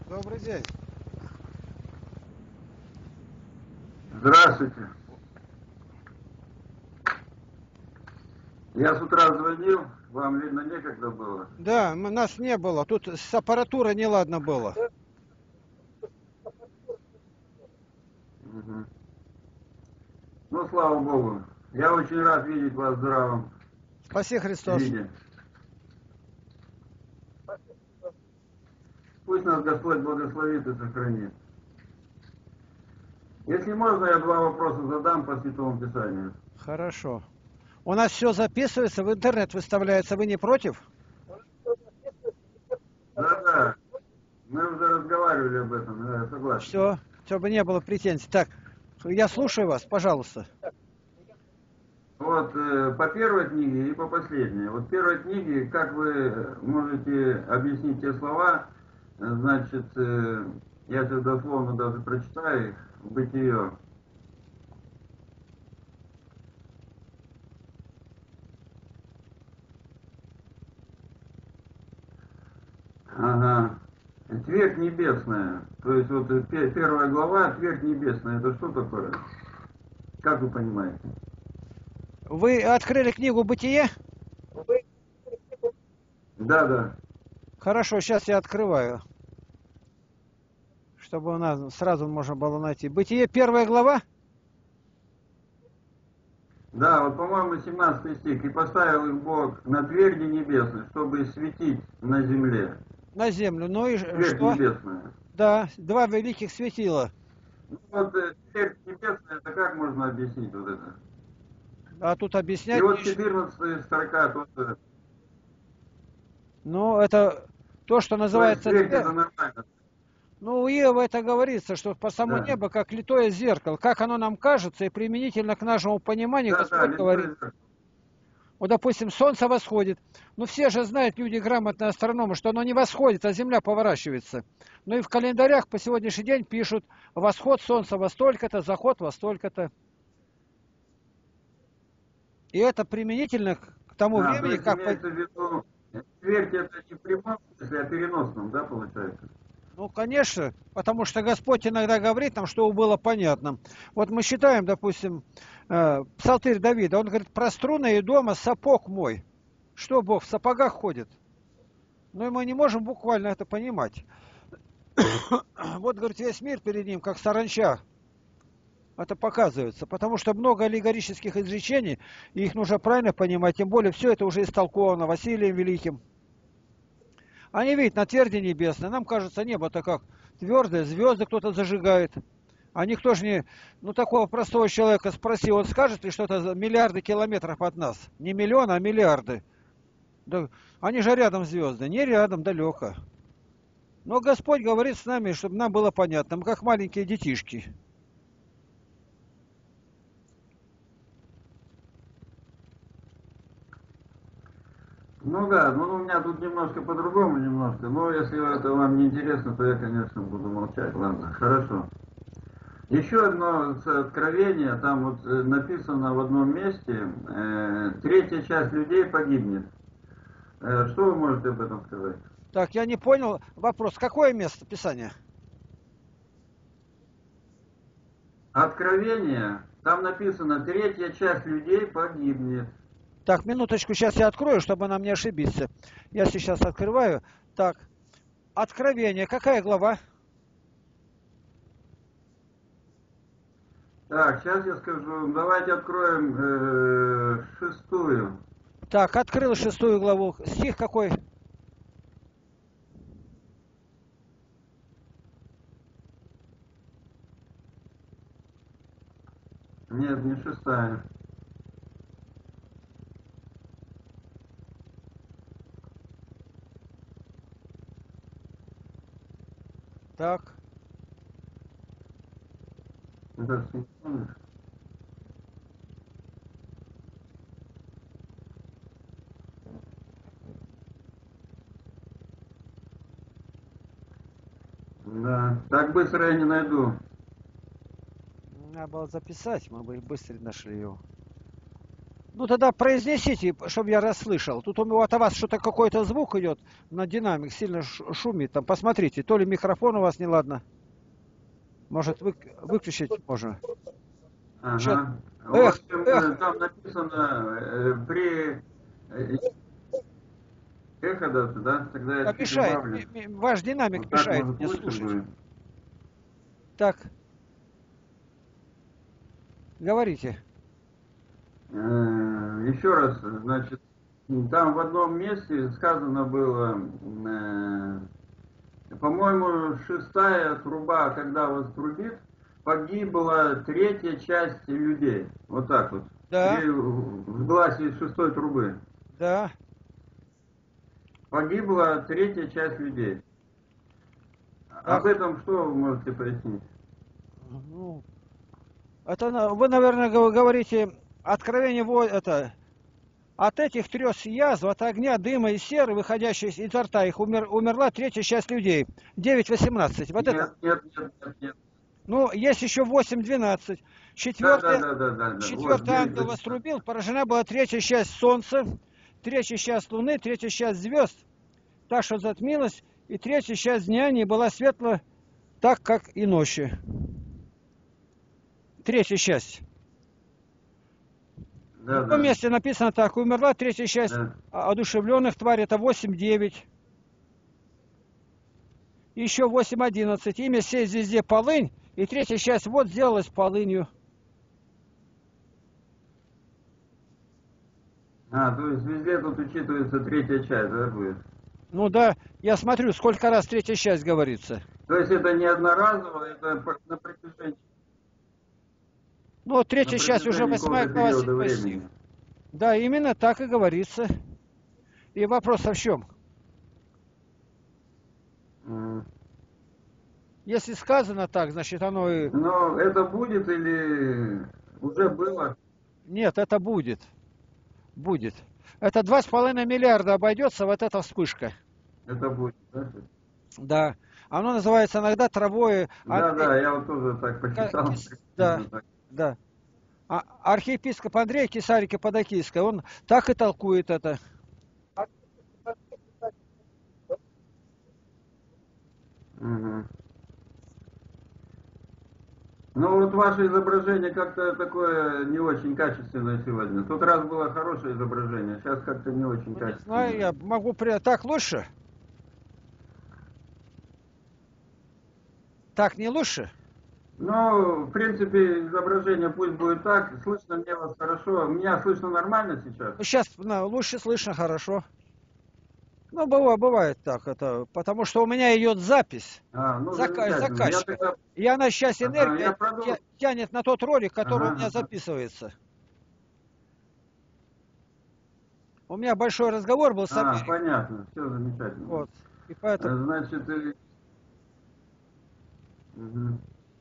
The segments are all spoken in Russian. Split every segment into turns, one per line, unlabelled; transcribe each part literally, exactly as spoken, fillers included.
Добрый день.
Здравствуйте. Я с утра звонил, вам, видно, некогда было.
Да, м- нас не было. Тут с аппаратурой неладно было.
Мгм. Ну, слава Богу. Я очень рад видеть вас в здравом
Спаси Христос.
виде. Пусть нас Господь благословит и сохранит. Если можно, я два вопроса задам по Святому Писанию.
Хорошо. У нас все записывается, в интернет выставляется. Вы не против?
Да-да, мы уже разговаривали об этом, да, я согласен.
Все, чтобы не было претензий. Так, я слушаю вас, пожалуйста.
Вот э, по первой книге и по последней. Вот в первой книге, как вы можете объяснить те слова, э, значит, э, я сейчас дословно даже прочитаю их, Бытие. Ага. Твердь небесная. То есть вот э, пе- первая глава, твердь небесная. Это что такое? Как вы понимаете?
Вы открыли книгу «Бытие»?
Да, да.
Хорошо, сейчас я открываю, чтобы у нас сразу можно было найти. «Бытие» первая глава?
Да, вот, по-моему, семнадцатый стих. «И поставил их Бог на тверди небесной, чтобы светить на земле».
На землю. Ну и ш-
Твердь
что?
небесная.
Да, два великих светила.
Ну вот э, твердь небесная, это как можно объяснить вот это?
А тут
И
объяснять
вот
нечего.
четырнадцатая строка тоже.
Ну, это то, что
То есть
называется
твердь
твердь.
это нормально.
Ну, у Иова это говорится, что по само
Да.
небо, как литое зеркало. Как оно нам кажется, и применительно к нашему пониманию
Да, да,
Господь говорит.
лицо.
Вот, допустим, солнце восходит. Ну, все же знают, люди грамотные астрономы, что оно не восходит, а Земля поворачивается. Ну и в календарях по сегодняшний день пишут восход солнца во столько-то, заход во столько-то. И это применительно к тому
А, то
времени,
есть
как... по-
имеется в виду, твердь это не в прямом смысле, а переносном, да, получается?
Ну, конечно, потому что Господь иногда говорит нам, чтобы было понятно. Вот мы считаем, допустим, э, Псалтырь Давида, он говорит, про струны и дома сапог мой. Что Бог в сапогах ходит? Ну, и мы не можем буквально это понимать. Вот, говорит, весь мир перед ним, как саранча. Это показывается, потому что много аллегорических изречений, и их нужно правильно понимать, тем более все это уже истолковано Василием Великим. Они видят на тверди небесной, нам кажется, небо-то как твердое, звезды кто-то зажигает. А никто же не... Ну, такого простого человека спроси, он скажет ли что-то за миллиарды километров от нас? Не миллионы, а миллиарды. Да, они же рядом звезды, не рядом, далеко. Но Господь говорит с нами, чтобы нам было понятно, мы как маленькие детишки.
Ну да, ну у меня тут немножко по-другому немножко, но если это вам не интересно, то я, конечно, буду молчать. Ладно, хорошо. Еще одно откровение, там вот э, написано в одном месте, э, третья часть людей погибнет. Э, что вы можете об этом сказать?
Так, я не понял вопрос. Какое место Писания?
Откровение, там написано, третья часть людей погибнет.
Так, минуточку, сейчас я открою, чтобы нам не ошибиться. Я сейчас открываю. Так, Откровение, какая глава?
Так, сейчас я скажу, давайте откроем э, шестую.
Так, открыл шестую главу. Стих какой?
Нет, не шестая.
Так,
Это секунду. Да, так быстро я не найду.
надо было записать, мы бы быстро нашли его. Ну тогда произнесите, чтобы я расслышал. Тут у меня от вас что-то какой-то звук идет на динамик, сильно ш- шумит. Там посмотрите, то ли микрофон у вас неладно. Может вы, выключить можно. Чё-
Ага. В
Эх,
общем,
эх,
э, там написано э, при э, эхо, да, да, тогда я
да
чуть
мешает.
убавлю.
Ми- ми- Ваш динамик
Вот так,
мешает
может,
мне
лучше
слушать.
будет?
Так, говорите.
Э, Еще раз, значит, там в одном месте сказано было, э, по-моему, шестая труба, когда вострубит, погибла третья часть людей. Вот так вот.
Да,
При возгласе шестой трубы.
да.
Погибла третья часть людей. Об
Так,
этом что вы можете пояснить?
ну, это на- вы, наверное, гов- говорите откровение во- это от этих трех язв, от огня, дыма и серы, выходящей изо рта их, умер, умерла третья часть людей. девять восемнадцать. Вот это.
Нет, нет, нет, нет, нет.
Ну, есть еще восемь двенадцать.
Да, да,
Четвертый,
да, да, да, да. Вот,
четвертый
девять
ангел
восемнадцать.
вострубил, поражена была третья часть солнца, третья часть луны, третья часть звезд, так что затмилась, и третья часть дня не была светла, так как и ночи. Третья часть. В
Да,
другом
да,
месте написано так: умерла третья часть
да.
одушевленных тварей, это восемь девять. Еще восемь одиннадцать. Имя сей звезде полынь, и третья часть вот сделалась полынью.
А, то есть везде тут учитывается третья часть, да, будет?
Ну да, я смотрю, сколько раз третья часть говорится.
То есть это не одноразово, это по- на протяжении,
Ну, вот
на
третья часть уже
протяжении
восьмая
какого-то
глава,
периода
седьмой стих.
времени.
Да, именно так и говорится. И вопрос в чем?
М.
Если сказано так, значит оно и...
Но это будет или уже было?
Нет, это будет. Будет. Это два с половиной миллиарда обойдется вот эта вспышка.
Это будет, да?
Да. Оно называется иногда травой...
Да,
Андрей-
да, я вот тоже так
Ка-
посчитал.
Кис- Да,
приблизительно так.
да. А архиепископ Андрей Кисарий Каппадокийский, он так и толкует это.
Мгм. Ну вот ваше изображение как-то такое не очень качественное сегодня. В тот раз было хорошее изображение, сейчас как-то не очень
Ну, не знаю,
качественное.
я могу... при- Так лучше? Так не лучше?
Ну, в принципе, изображение пусть будет так. Слышно мне вас хорошо. Меня слышно нормально сейчас?
Ну, сейчас лучше слышно, хорошо. Ну, бывает, бывает так, это, потому что у меня идет запись,
А, ну
зака-
замечательно. Я
заказчика.
тогда...
И она сейчас
Ага, я
энергия
продолжу.
тя- тянет на тот ролик, который у
Ага,
меня
ага.
записывается. У меня большой разговор был с
А,
Америкой.
понятно. Все замечательно.
Вот. И
Э,
поэтому...
Значит, э, мгм.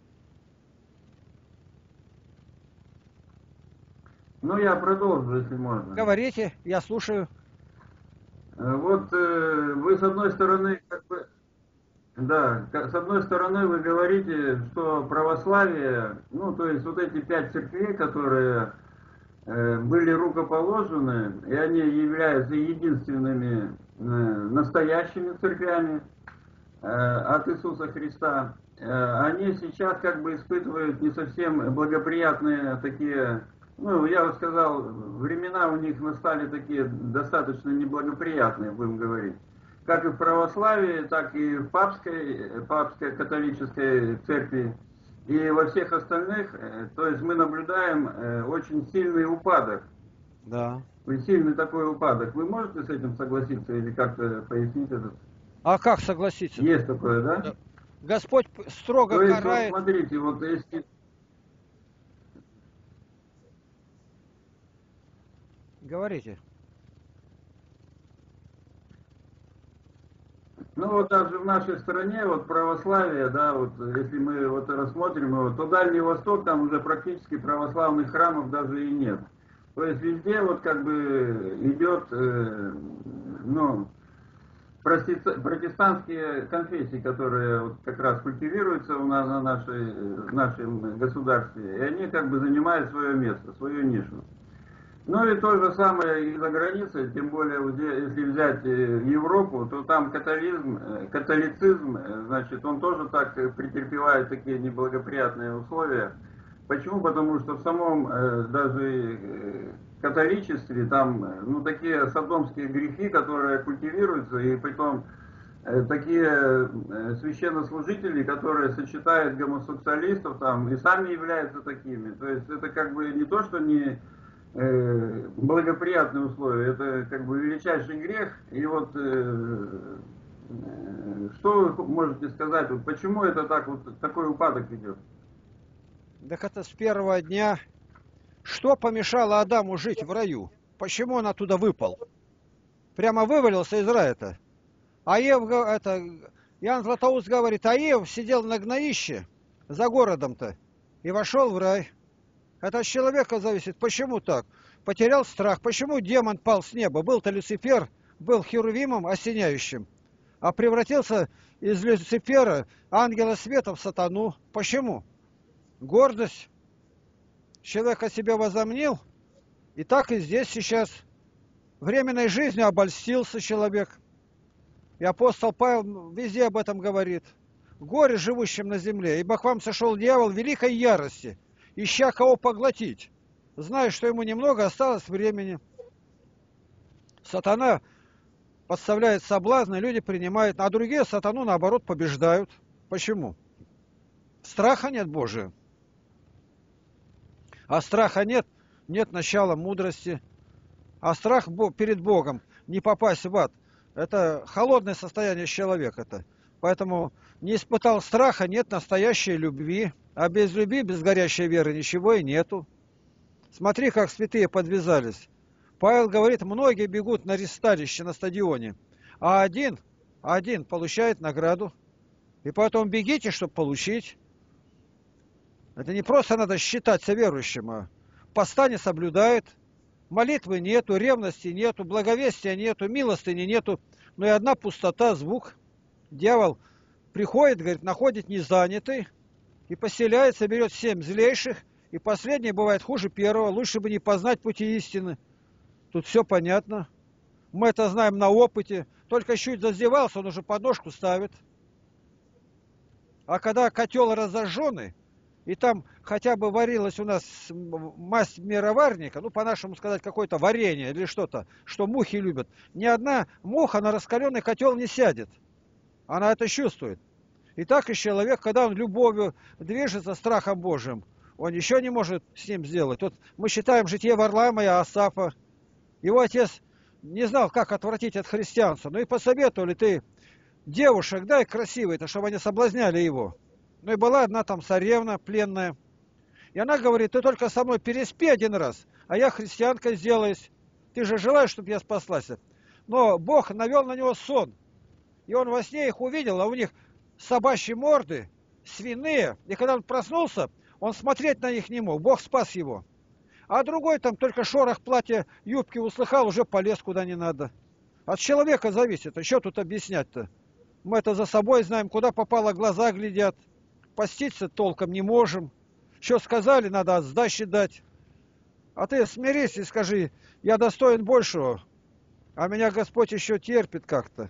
Ну, я продолжу, если можно.
Говорите, я слушаю.
Э, Вот э, вы с одной стороны, как бы, да, ка- с одной стороны вы говорите, что православие, ну, то есть вот эти пять церквей, которые э, были рукоположены, и они являются единственными э, настоящими церквями э, от Иисуса Христа, э, они сейчас как бы испытывают не совсем благоприятные такие, ну, я бы сказал, времена у них настали такие достаточно неблагоприятные, будем говорить. Как и в православии, так и в папской, папской католической церкви. И во всех остальных, э, то есть мы наблюдаем э, очень сильный упадок.
Да.
Вы сильный такой упадок. Вы можете с этим согласиться или как-то пояснить это?
А как согласиться?
Есть такое, да?
Да. Господь п- строго
То есть, вот
карает.
смотрите, вот если...
Говорите.
Ну вот даже в нашей стране, вот православие, да, вот если мы вот рассмотрим его, то Дальний Восток, там уже практически православных храмов даже и нет. То есть везде вот как бы идет, э, ну, прости- протестантские конфессии, которые вот как раз культивируются у нас на нашей, в нашем государстве, и они как бы занимают свое место, свою нишу. Ну и то же самое и за границей, тем более, если взять Европу, то там католизм, католицизм, значит, он тоже так претерпевает такие неблагоприятные условия. Почему? Потому что в самом даже католичестве там, ну, такие содомские грехи, которые культивируются, и притом такие священнослужители, которые сочетают гомосексуалистов там и сами являются такими. То есть это как бы не то, что не благоприятные условия, это как бы величайший грех. И вот э, э, что вы можете сказать, вот почему это так вот такой упадок идет?
Так это с первого дня. Что помешало Адаму жить в раю? Почему он оттуда выпал? Прямо вывалился из рая-то. А Ев, это, Иоанн Златоуст говорит, а Ев сидел на гноище за городом-то и вошел в рай. Это от человека зависит. Почему так? Потерял страх. Почему демон пал с неба? Был-то Люцифер, был херувимом осеняющим, а превратился из Люцифера, ангела света, в сатану. Почему? Гордость. Человек о себе возомнил, и так и здесь сейчас. Временной жизнью обольстился человек. И апостол Павел везде об этом говорит. Горе живущим на земле, ибо к вам сошел дьявол в великой ярости, ища кого поглотить, зная, что ему немного осталось времени. Сатана подставляет соблазны, люди принимают, а другие сатану, наоборот, побеждают. Почему? Страха нет Божия. А страха нет, нет начала мудрости. А страх перед Богом, не попасть в ад, это холодное состояние человека-то. Поэтому не испытал страха, нет настоящей любви. А без любви, без горящей веры ничего и нету. Смотри, как святые подвязались. Павел говорит, многие бегут на ресталище на стадионе, а один, один получает награду. И поэтому бегите, чтобы получить. Это не просто надо считаться верующим, а поста не соблюдает, молитвы нету, ревности нету, благовестия нету, милостыни нету, но и одна пустота, звук. Дьявол приходит, говорит, находит незанятый и поселяется, берет семь злейших, и последний бывает хуже первого, лучше бы не познать пути истины. Тут все понятно. Мы это знаем на опыте. Только чуть зазевался, он уже подножку ставит. А когда котел разожженный, и там хотя бы варилась у нас масть мироварника, ну, по-нашему сказать, какое-то варенье или что-то, что мухи любят. Ни одна муха на раскаленный котел не сядет. Она это чувствует. И так и человек, когда он любовью движется, страхом Божьим, он еще не может с ним сделать. Вот мы считаем житие Варлаама и Асафа. Его отец не знал, как отвратить от христианства. Ну и посоветовали, ты девушек дай красивые-то, чтобы они соблазняли его. Ну и была одна там царевна пленная. И она говорит, ты только со мной переспи один раз, а я христианкой сделаюсь. Ты же желаешь, чтобы я спаслась. Но Бог навел на него сон. И он во сне их увидел, а у них собачьи морды, свиные. И когда он проснулся, он смотреть на них не мог. Бог спас его. А другой там только шорох платья, юбки услыхал, уже полез куда не надо. От человека зависит. А что тут объяснять-то? Мы это за собой знаем, куда попало, глаза глядят. Поститься толком не можем. Что сказали, надо от сдачи дать. А ты смирись и скажи, я достоин большего, а меня Господь еще терпит как-то.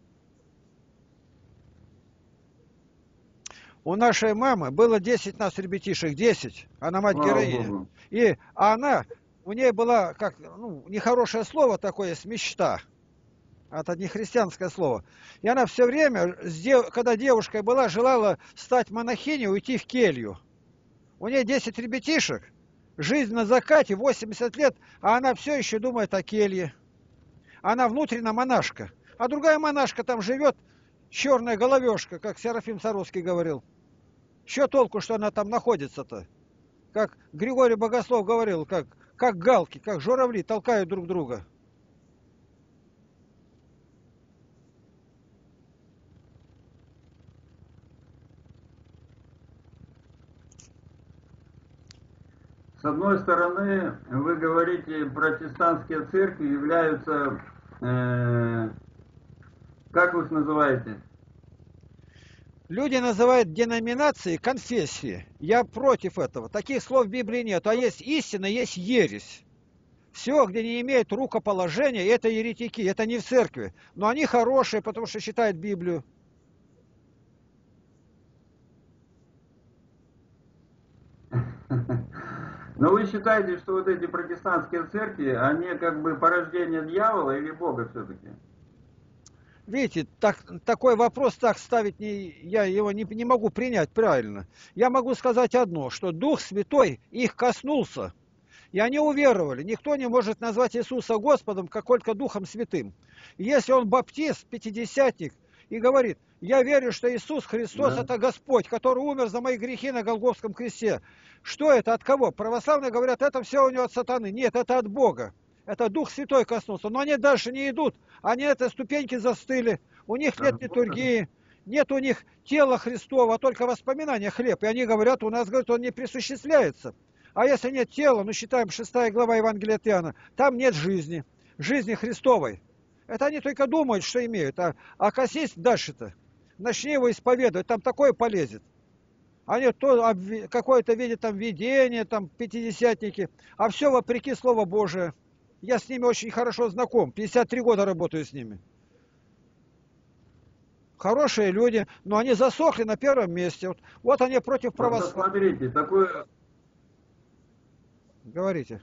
У нашей мамы было десять нас ребятишек, десять, она мать героиня. И она, у ней была, как, ну, нехорошее слово такое есть, мечта. Это не христианское слово. И она все время, когда девушкой была, желала стать монахиней, уйти в келью. У нее десять ребятишек, жизнь на закате, восемьдесят лет, а она все еще думает о келье. Она внутренняя монашка. А другая монашка там живет, черная головешка, как Серафим Саровский говорил. Что толку, что она там находится-то? Как Григорий Богослов говорил, как, как галки, как журавли толкают друг друга.
С одной стороны, вы говорите, протестантские церкви являются, э, как вы их называете?
Люди называют деноминации конфессии. Я против этого. Таких слов в Библии нет. А есть истина, есть ересь. Все, где не имеют рукоположения, это еретики, это не в церкви. Но они хорошие, потому что читают Библию.
Но вы считаете, что вот эти протестантские церкви, они как бы порождение дьявола или Бога все-таки?
Видите, так, такой вопрос так ставить, не, я его не, не могу принять правильно. Я могу сказать одно, что Дух Святой их коснулся, и они уверовали. Никто не может назвать Иисуса Господом, как только Духом Святым. Если он баптист, пятидесятник, и говорит, я верю, что Иисус Христос
Да.
это Господь, который умер за мои грехи на Голгофском кресте. Что это, от кого? Православные говорят, это все у него от сатаны. Нет, это от Бога. Это Дух Святой коснулся. Но они дальше не идут. Они этой ступеньки застыли. У них нет литургии. Нет у них тела Христова, а только воспоминания хлеб. И они говорят, у нас, говорят, он не присуществляется. А если нет тела, ну считаем шестая глава Евангелия от Иоанна, там нет жизни. Жизни Христовой. Это они только думают, что имеют. А, а косись дальше-то. Начни его исповедовать, там такое полезет. Они то какое-то видят там видение, там пятидесятники, а все вопреки Слову Божие. Я с ними очень хорошо знаком, пятьдесят три года работаю с ними. Хорошие люди, но они засохли на первом месте. Вот, вот они против православия.
Вот смотрите, такое...
Говорите.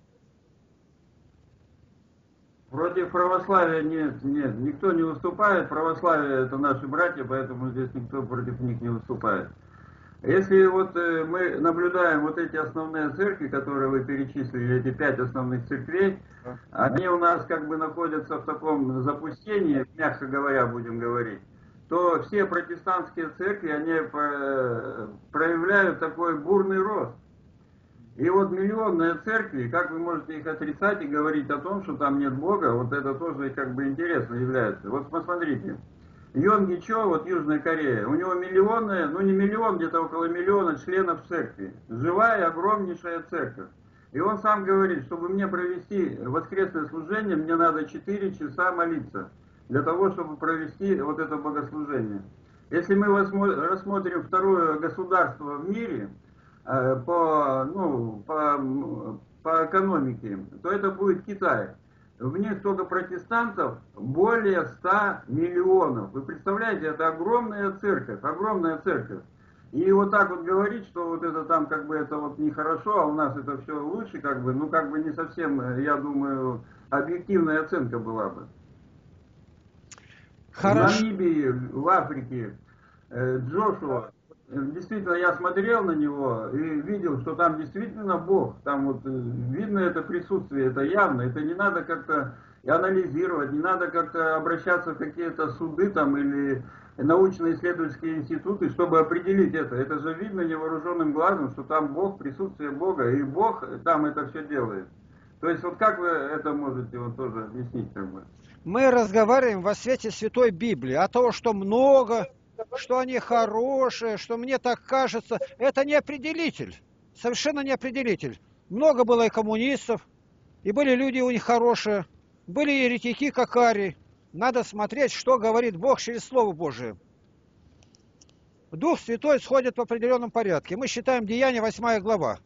Против православия нет, нет, никто не выступает. Православие это наши братья, поэтому здесь никто против них не выступает. Если вот э, мы наблюдаем вот эти основные церкви, которые вы перечислили, эти пять основных церквей, они у нас как бы находятся в таком запустении, мягко говоря, будем говорить, то все протестантские церкви, они э, проявляют такой бурный рост. И вот миллионные церкви, как вы можете их отрицать и говорить о том, что там нет Бога, вот это тоже как бы интересно является. Вот посмотрите, Йонги Чо, вот Южная Корея, у него миллионы, ну не миллион, где-то около миллиона членов церкви. Живая, огромнейшая церковь. И он сам говорит, чтобы мне провести воскресное служение, мне надо четыре часа молиться, для того, чтобы провести вот это богослужение. Если мы рассмотрим второе государство в мире, по, ну, по, по экономике, то это будет Китай. В них только протестантов более ста миллионов. Вы представляете, это огромная церковь, огромная церковь. И вот так вот говорить, что вот это там как бы это вот нехорошо, а у нас это все лучше, как бы, ну как бы не совсем, я думаю, объективная оценка была бы.
Хорошо.
В Намибии, в Африке, Джошуа, действительно, я смотрел на него и видел, что там действительно Бог. Там вот видно это присутствие, это явно. Это не надо как-то анализировать, не надо как-то обращаться в какие-то суды там или научно-исследовательские институты, чтобы определить это. Это же видно невооруженным глазом, что там Бог, присутствие Бога, и Бог там это все делает. То есть вот как вы это можете вот тоже объяснить как бы?
Мы разговариваем во свете Святой Библии о том, что много... что они хорошие, что мне так кажется, это не определитель, совершенно не определитель. Много было и коммунистов, и были люди у них хорошие, были еретики, как Арий. Надо смотреть, что говорит Бог через Слово Божие. Дух Святой сходит в определенном порядке. Мы считаем Деяния восьмая глава.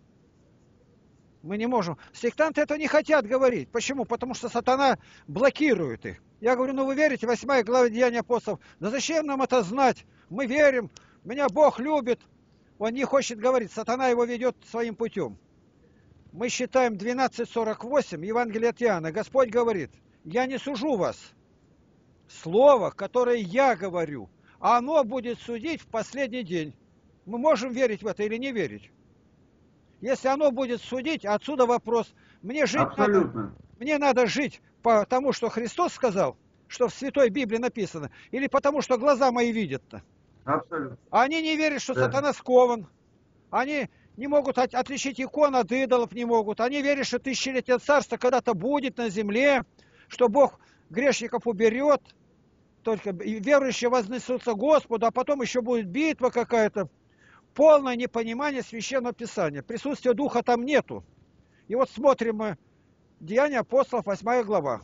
Мы не можем. Сектанты это не хотят говорить. Почему? Потому что сатана блокирует их. Я говорю, ну вы верите, восьмая глава Деяния апостолов. Да зачем нам это знать? Мы верим, меня Бог любит. Он не хочет говорить, сатана его ведет своим путем. Мы считаем двенадцать сорок восемь, Евангелие от Иоанна. Господь говорит, я не сужу вас. Слово, которое я говорю, оно будет судить в последний день. Мы можем верить в это или не верить? Если оно будет судить, отсюда вопрос. Мне жить
Абсолютно.
надо. Мне надо жить по тому, что Христос сказал, что в Святой Библии написано, или потому, что глаза мои видят-то.
Абсолютно.
Они не верят, что
Да.
сатана скован. Они не могут от- отличить икон от идолов, не могут. Они верят, что тысячелетие царства когда-то будет на земле, что Бог грешников уберет, только верующие вознесутся Господу, а потом еще будет битва какая-то. Полное непонимание Священного Писания. Присутствия Духа там нету. И вот смотрим мы Деяния апостолов, восьмая глава.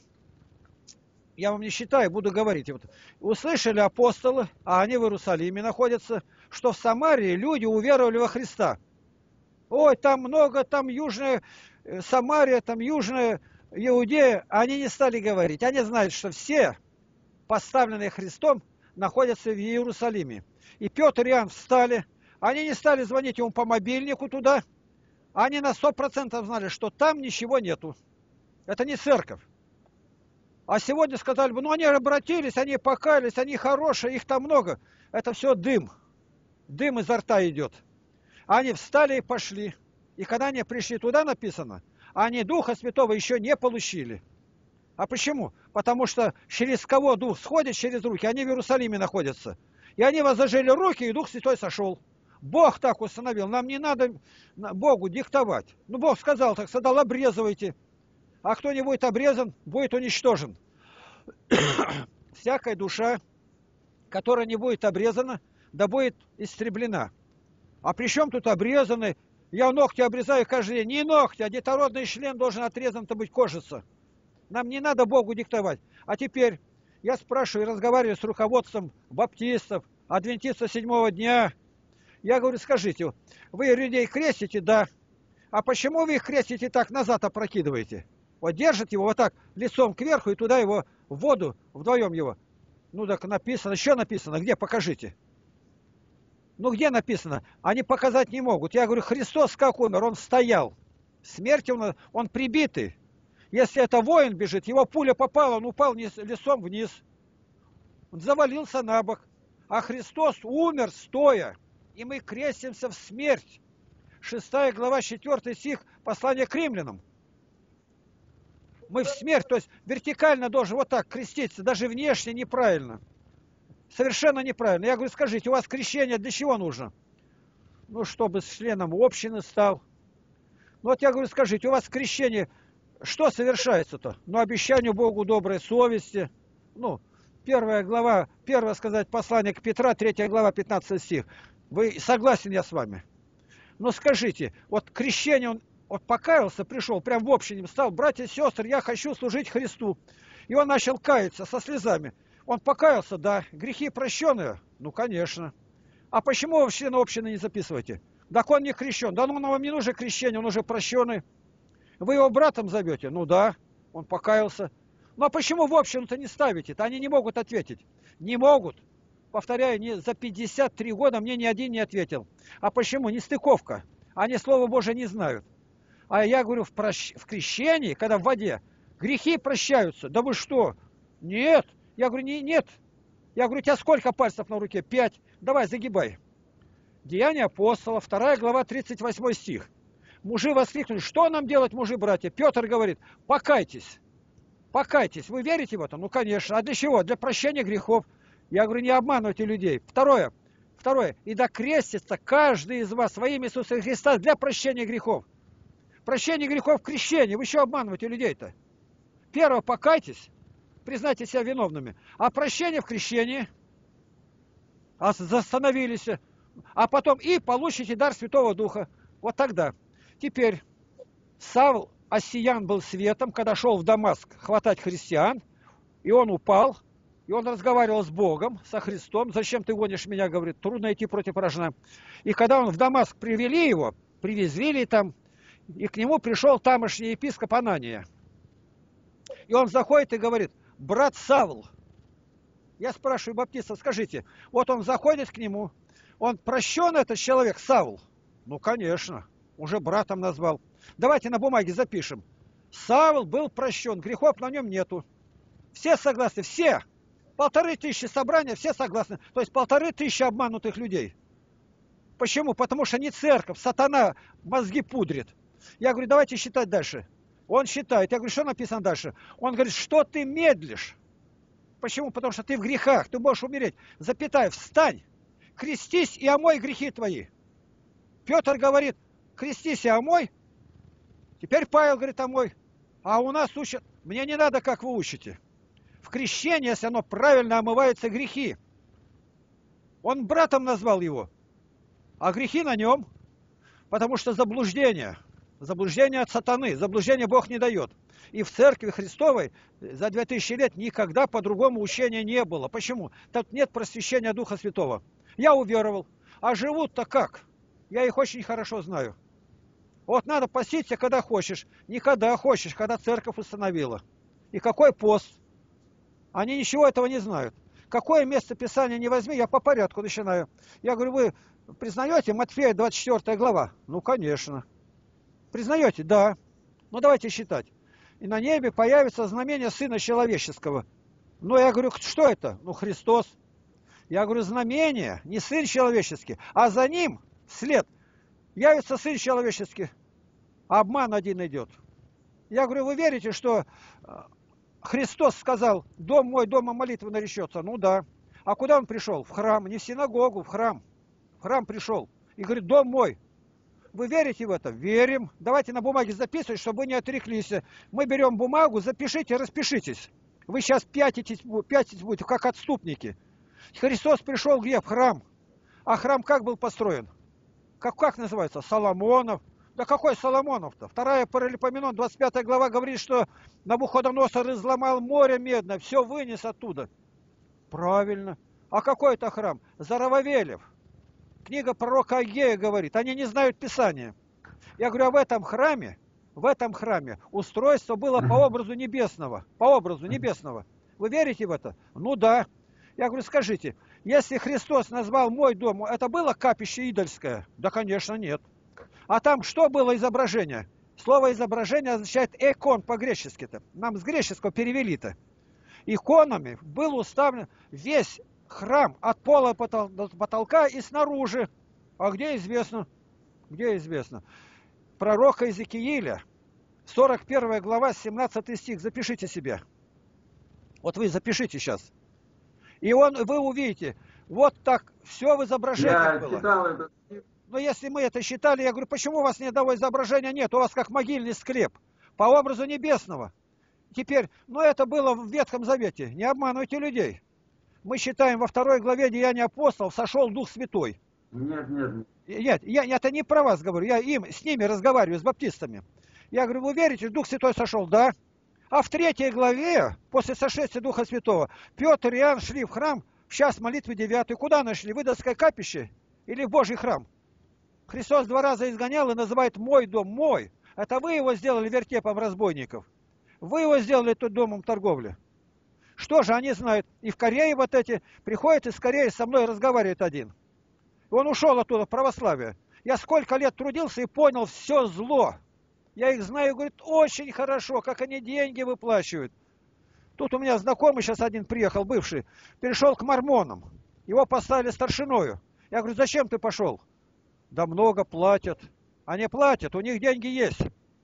Я вам не считаю, буду говорить. Вот, услышали апостолы, а они в Иерусалиме находятся, что в Самарии люди уверовали во Христа. Ой, там много, там южная Самария, там южная иудеи, они не стали говорить. Они знают, что все поставленные Христом находятся в Иерусалиме. И Петр и Иоанн встали. Они не стали звонить ему по мобильнику туда. Они на сто процентов знали, что там ничего нету. Это не церковь. А сегодня сказали бы, ну они обратились, они покаялись, они хорошие, их там много. Это все дым. Дым изо рта идет. Они встали и пошли. И когда они пришли туда, написано, они Духа Святого еще не получили. А почему? Потому что через кого Дух сходит, через руки, они в Иерусалиме находятся. И они возложили руки, и Дух Святой сошел. Бог так установил. Нам не надо Богу диктовать. Ну, Бог сказал, так сказал, обрезывайте. А кто не будет обрезан, будет уничтожен. Всякая душа, которая не будет обрезана, да будет истреблена. А при чем тут обрезаны? Я ногти обрезаю каждый день. Не ногти, а детородный член должен отрезан-то быть кожица. Нам не надо Богу диктовать. А теперь я спрашиваю, разговариваю с руководством баптистов, адвентистов седьмого дня. Я говорю, скажите, вы людей крестите? Да. А почему вы их крестите так назад опрокидываете? Вот держит его вот так лицом кверху и туда его в воду, вдвоем его. Ну так написано, еще написано, где, покажите. Ну где написано? Они показать не могут. Я говорю, Христос как умер? Он стоял. Смерть он, он прибитый. Если это воин бежит, его пуля попала, он упал вниз, лицом вниз. Он завалился на бок. А Христос умер стоя. И мы крестимся в смерть. Шестая глава, четвертый стих, послание к римлянам. Мы в смерть, то есть вертикально должен вот так креститься, даже внешне неправильно. Совершенно неправильно. Я говорю, скажите, у вас крещение для чего нужно? Ну, чтобы членом общины стал. Ну, вот я говорю, скажите, у вас крещение, что совершается-то? Ну, обещанию Богу доброй совести. Ну, первая глава, первое сказать послание к Петра, третья глава, пятнадцатый стих. Вы согласен я с вами? Но скажите, вот крещение, он вот покаялся, пришел, прям в общине стал, братья и сестры, я хочу служить Христу. И он начал каяться со слезами. Он покаялся, да. Грехи прощенные? Ну, конечно. А почему вы в члены общины не записываете? Так он не крещен. Да ну, вам не нужно крещение, он уже прощенный. Вы его братом зовете? Ну да, он покаялся. Ну а почему в общину-то не ставите-то? Они не могут ответить. Не могут. Повторяю, не, за пятьдесят три года мне ни один не ответил. А почему? Нестыковка. Они Слово Божие не знают. А я говорю, в, прощ... в крещении, когда в воде, грехи прощаются. Да вы что? Нет. Я говорю, не, нет. Я говорю, у тебя сколько пальцев на руке? Пять. Давай, загибай. Деяния апостола, вторая глава, тридцать восьмой стих. Мужи воскликнули, что нам делать, мужи, братья? Петр говорит, покайтесь. Покайтесь. Вы верите в это? Ну, конечно. А для чего? Для прощения грехов. Я говорю, не обманывайте людей. Второе. Второе. И да крестится каждый из вас во имя Иисуса Христа для прощения грехов. Прощение грехов в крещении. Вы еще обманываете людей-то. Первое, покайтесь. Признайте себя виновными. А прощение в крещении. А застановились. А потом и получите дар Святого Духа. Вот тогда. Теперь Савл Оссиян был светом, когда шел в Дамаск хватать христиан. И он упал. И он разговаривал с Богом, со Христом. Зачем ты гонишь меня, говорит, трудно идти против вражина. И когда он в Дамаск привели его, привезли там, и к нему пришел тамошний епископ Анания. И он заходит и говорит, брат Савл. Я спрашиваю баптистов, скажите, вот он заходит к нему, он прощен этот человек, Савл? Ну, конечно, уже братом назвал. Давайте на бумаге запишем. Савл был прощен, грехов на нем нету. Все согласны, все. Полторы тысячи собрания, все согласны. То есть полторы тысячи обманутых людей. Почему? Потому что не церковь, сатана мозги пудрит. Я говорю, давайте считать дальше. Он считает. Я говорю, что написано дальше? Он говорит, что ты медлишь? Почему? Потому что ты в грехах, ты можешь умереть. Запятая, встань, крестись и омой грехи твои. Петр говорит, крестись и омой. Теперь Павел говорит, омой. А у нас учат, мне не надо, как вы учите. В крещении, если оно правильно омываются грехи. Он братом назвал его. А грехи на нем. Потому что заблуждение. Заблуждение от сатаны. Заблуждение Бог не дает. И в церкви Христовой за две тысячи лет никогда по-другому учения не было. Почему? Тут нет просвещения Духа Святого. Я уверовал. А живут-то как? Я их очень хорошо знаю. Вот надо поститься, когда хочешь. Не когда хочешь, когда церковь установила. И какой пост? Они ничего этого не знают. Какое место Писания не возьми, я по порядку начинаю. Я говорю, вы признаете Матфея двадцать четвёртая глава? Ну, конечно. Признаете? Да. Ну, давайте считать. И на небе появится знамение Сына Человеческого. Ну, я говорю, что это? Ну, Христос. Я говорю, знамение, не Сын Человеческий, а за ним вслед явится Сын Человеческий. Обман один идет. Я говорю, вы верите, что Христос сказал, дом мой, дома молитвы наречется? Ну да. А куда он пришел? В храм. Не в синагогу, в храм. В храм пришел. И говорит, дом мой. Вы верите в это? Верим. Давайте на бумаге записывать, чтобы вы не отреклись. Мы берем бумагу, запишите, распишитесь. Вы сейчас пятитесь, пятитесь будете, как отступники. Христос пришел где? В храм. А храм как был построен? Как, как называется? Соломонов. Да какой Соломонов-то? Вторая Паралипоменон, двадцать пятая глава говорит, что Навуходоносор изломал море медное, все вынес оттуда. Правильно. А какой это храм? Зарававелев. Книга пророка Агея говорит, они не знают Писания. Я говорю, а в этом храме, в этом храме устройство было по образу небесного. По образу небесного. Вы верите в это? Ну да. Я говорю, скажите, если Христос назвал мой дом, это было капище идольское? Да, конечно, нет. А там что было изображение? Слово изображение означает экон по-гречески-то. Нам с греческого перевели-то. Иконами был уставлен весь храм от пола до потолка и снаружи. А где известно? Где известно? Пророка Иезекииля, сорок первая глава, семнадцатый стих. Запишите себе. Вот вы запишите сейчас. И он, вы увидите, вот так все в изображениях было.
Читал это.
Но если мы это считали, я говорю, почему у вас ни одного изображения нет? У вас как могильный склеп. По образу небесного. Теперь, ну это было в Ветхом Завете. Не обманывайте людей. Мы считаем, во второй главе Деяния апостолов сошел Дух Святой.
Нет, нет.
Нет, я это не про вас говорю. Я им, с ними разговариваю, с баптистами. Я говорю, вы верите, Дух Святой сошел? Да. А в третьей главе, после сошествия Духа Святого, Петр и Иоанн шли в храм в час молитвы девятой. Куда нашли? В идольское капище или в Божий храм? Христос два раза изгонял и называет мой дом мой. Это вы его сделали вертепом разбойников. Вы его сделали тут домом торговли. Что же они знают? И в Корее вот эти приходят из Кореи со мной разговаривает один. Он ушел оттуда в православие. Я сколько лет трудился и понял все зло. Я их знаю, говорит, очень хорошо, как они деньги выплачивают. Тут у меня знакомый сейчас один приехал, бывший, перешел к мормонам. Его поставили старшиною. Я говорю, зачем ты пошел? Да много платят. Они платят, у них деньги есть.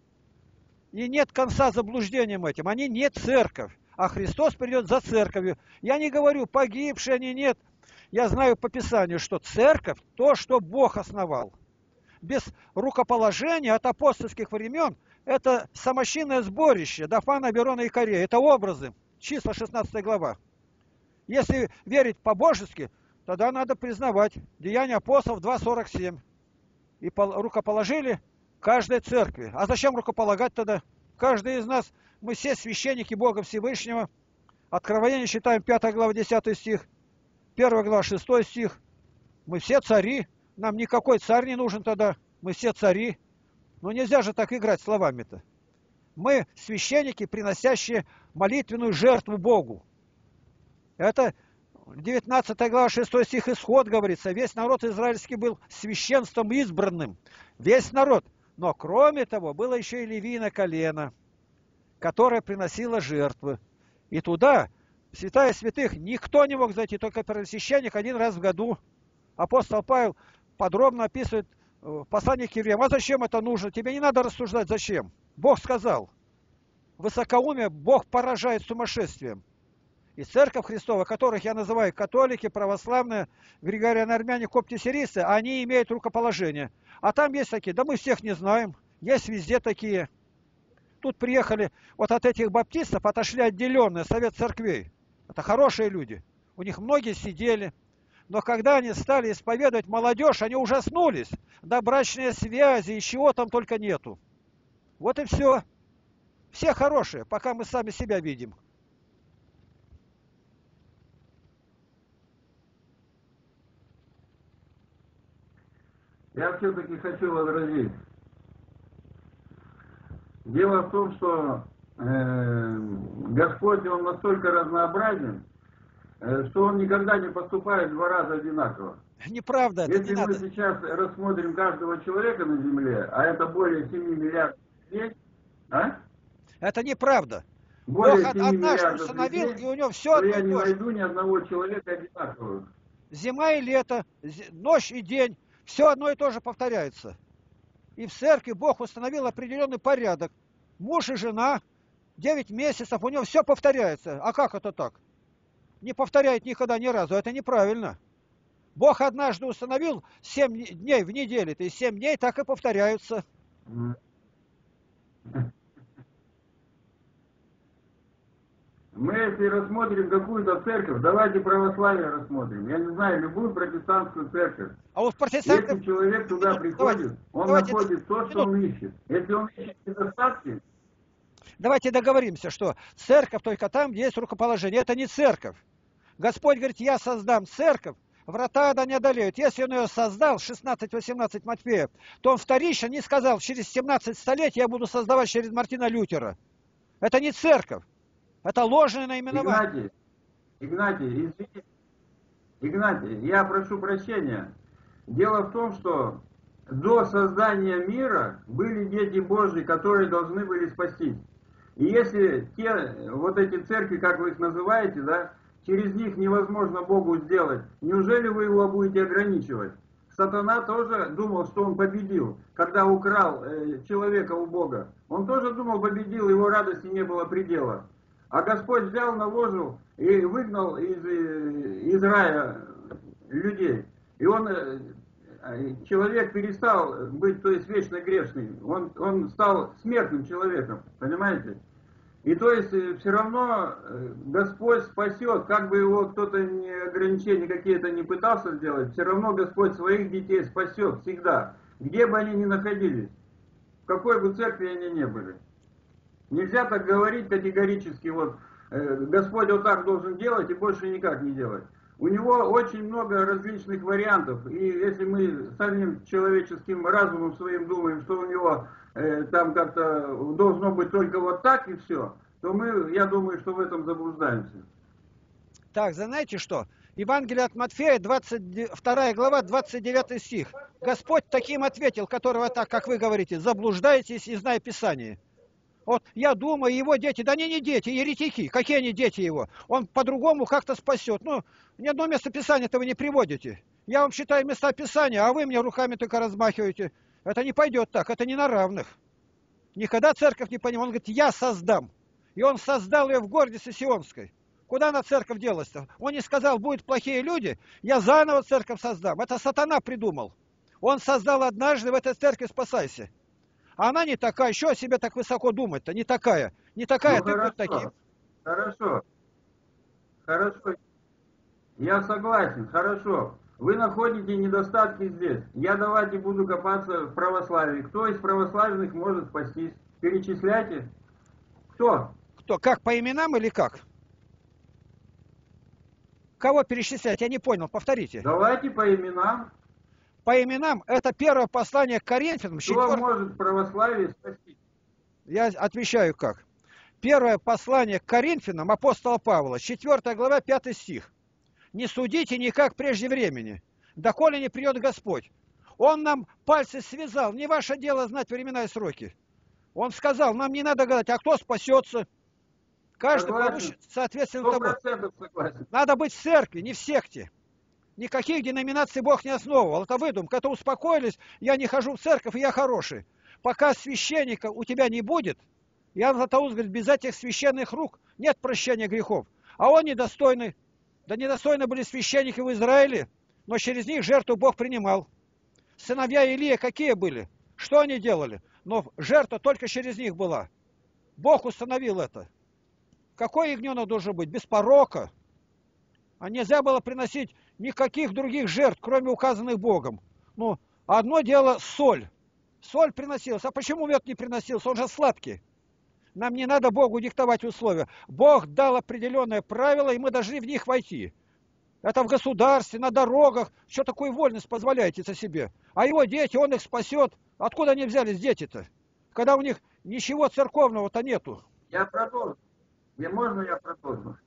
И нет конца заблуждением этим. Они не церковь, а Христос придет за церковью. Я не говорю, погибшие они нет. Я знаю по Писанию, что церковь, то, что Бог основал. Без рукоположения от апостольских времен, это самощинное сборище Дафана, Аберона и Корея. Это образы. Числа шестнадцатая глава. Если верить по-божески, тогда надо признавать Деяния апостолов два сорок семь. И рукоположили каждой церкви. А зачем рукополагать тогда? Каждый из нас, мы все священники Бога Всевышнего. Откровение читаем пятая глава десятый стих. первая глава шестой стих. Мы все цари. Нам никакой царь не нужен тогда. Мы все цари. Но нельзя же так играть словами-то. Мы священники, приносящие молитвенную жертву Богу. Это девятнадцатая глава шестой стих Исход говорится. Весь народ израильский был священством избранным. Весь народ. Но кроме того, было еще и левийное колено, которое приносило жертвы. И туда, в святая святых, никто не мог зайти, только первосвященник один раз в году. Апостол Павел подробно описывает в послании к евреям. А зачем это нужно? Тебе не надо рассуждать, зачем. Бог сказал. Высокоумие Бог поражает сумасшествием. И церковь Христова, которых я называю католики, православные, григорианы-армяне, копти-сирийцы, они имеют рукоположение. А там есть такие, да мы всех не знаем, есть везде такие. Тут приехали, вот от этих баптистов отошли отделенные совет церквей. Это хорошие люди. У них многие сидели. Но когда они стали исповедовать молодежь, они ужаснулись. Да брачные связи, и чего там только нету. Вот и все. Все хорошие, пока мы сами себя видим.
Я все-таки хочу возразить. Дело в том, что э, Господь, Он настолько разнообразен, э, что Он никогда не поступает два раза одинаково.
Неправда, это
Если
не
мы
надо.
сейчас рассмотрим каждого человека на Земле, а это более семи миллиардов людей, а?
Это неправда. Бог
Более
од-
семи
однажды
миллиардов
установил,
людей,
и у него все
то
одно
я
и
не
то же.
найду ни одного человека одинакового.
Зима и лето, зи- ночь и день, все одно и то же повторяется. И в церкви Бог установил определенный порядок. Муж и жена, девять месяцев, у него все повторяется. А как это так? Не повторяет никогда ни разу, это неправильно. Бог однажды установил семь дней в неделю, и семь дней так и повторяются.
Мы, если рассмотрим какую-то церковь, давайте православие рассмотрим. Я не знаю, любую протестантскую церковь.
А вот протестанты...
Если человек туда приходит,
Давайте,
он
давайте,
находит то, что
минуту.
он ищет. Если он ищет недостатки,
Давайте договоримся, что церковь только там, где есть рукоположение. Это не церковь. Господь говорит, я создам церковь, врата да не одолеют. Если он ее создал, шестнадцать восемнадцать Матфея, то он вторично не сказал, через семнадцать столетий я буду создавать через Мартина Лютера. Это не церковь. Это ложное наименование.
Игнатий, Игнатий, извините, Игнатий, я прошу прощения. Дело в том, что до создания мира были дети Божьи, которые должны были спастись. И если те, вот эти церкви, как вы их называете, да, через них невозможно Богу сделать, неужели вы его будете ограничивать? Сатана тоже думал, что он победил, когда украл э, человека у Бога. Он тоже думал, победил, его радости не было предела. А Господь взял, наложил и выгнал из, из рая людей. И он, человек перестал быть, то есть, вечно грешный. Он, он стал смертным человеком, понимаете? И то есть, все равно Господь спасет, как бы его кто-то не ограничения какие-то не пытался сделать, все равно Господь своих детей спасет всегда, где бы они ни находились, в какой бы церкви они ни были. Нельзя так говорить категорически, вот, э, Господь вот так должен делать и больше никак не делать. У него очень много различных вариантов, и если мы самим человеческим разумом своим думаем, что у него э, там как-то должно быть только вот так и все, то мы, я думаю, что в этом заблуждаемся.
Так, знаете что? Евангелие от Матфея, двадцать вторая глава, двадцать девятый стих. Господь таким ответил, которого так, как вы говорите, заблуждаетесь, не зная Писания. Вот я думаю, его дети, да они не дети, еретики. Какие они дети его? Он по-другому как-то спасет. Ну, ни одно место Писания-то вы не приводите. Я вам считаю места Писания, а вы мне руками только размахиваете. Это не пойдет так, это не на равных. Никогда церковь не понимала. Он говорит, я создам. И он создал ее в гордости Сионской. Куда на церковь делась-то? Он не сказал, будут плохие люди, я заново церковь создам. Это сатана придумал. Он создал однажды, в этой церкви спасайся. А она не такая, еще о себе так высоко думать-то, не такая. Не такая,
Ну,
ты
хорошо,
будь таким.
Хорошо, хорошо, я согласен, хорошо. Вы находите недостатки здесь. Я давайте буду копаться в православии. Кто из православных может спастись? Перечисляйте. Кто?
Кто? Как, по именам или как? Кого перечислять? Я не понял, повторите.
Давайте по именам.
По именам, это первое послание к Коринфянам.
Кто
четвёртое...
может в православии спастись?
Я отвечаю как. Первое послание к Коринфянам апостола Павла, четвёртая глава, пятый стих. Не судите никак прежде времени, доколе не придет Господь. Он нам пальцы связал, не ваше дело знать времена и сроки. Он сказал, нам не надо гадать, а кто спасется? Каждый
Согласен.
получит соответственно
Сто
тому.
процентов согласен.
Надо быть в церкви, не в секте. Никаких деноминаций Бог не основывал. Это выдумка. Это успокоились, я не хожу в церковь, и я хороший. Пока священника у тебя не будет, Иоанн Златоуст говорит, без этих священных рук нет прощения грехов. А он недостойный. Да недостойны были священники в Израиле, но через них жертву Бог принимал. Сыновья Илия какие были? Что они делали? Но жертва только через них была. Бог установил это. Какой ягненок должен быть? Без порока. А нельзя было приносить никаких других жертв, кроме указанных Богом. Ну, одно дело соль. Соль приносилась. А почему мед не приносился? Он же сладкий. Нам не надо Богу диктовать условия. Бог дал определенные правила, и мы должны в них войти. Это в государстве, на дорогах. Что такую вольность позволяете себе? А его дети, он их спасет. Откуда они взялись, дети-то? когда у них ничего церковного-то нету.
Я продолжу. Мне можно я продолжу?